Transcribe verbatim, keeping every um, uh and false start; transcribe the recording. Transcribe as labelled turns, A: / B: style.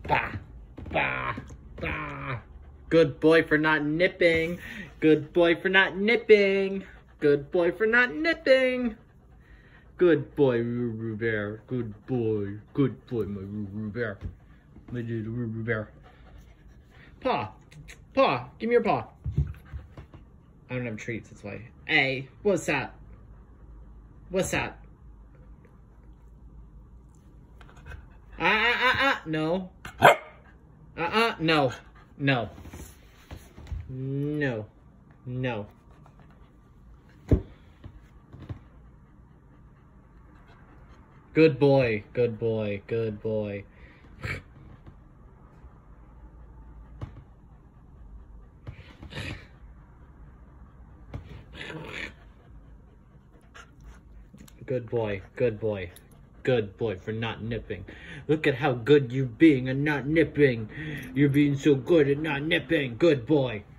A: Bah, bah, bah. Good boy for not nipping. Good boy for not nipping. Good boy for not nipping. Good boy, Roo Bear. Good boy. Good boy, my Roo Bear. My little Roo Bear. Paw. Paw. Give me your paw. I don't have treats, that's why. Hey, what's that? What's that? Ah, ah, ah, ah. No. Uh-uh. No. No. No. No. Good boy. Good boy. Good boy. Good boy. Good boy. Good boy for not nipping. Look at how good you're being and not nipping. You're being so good at not nipping. Good boy.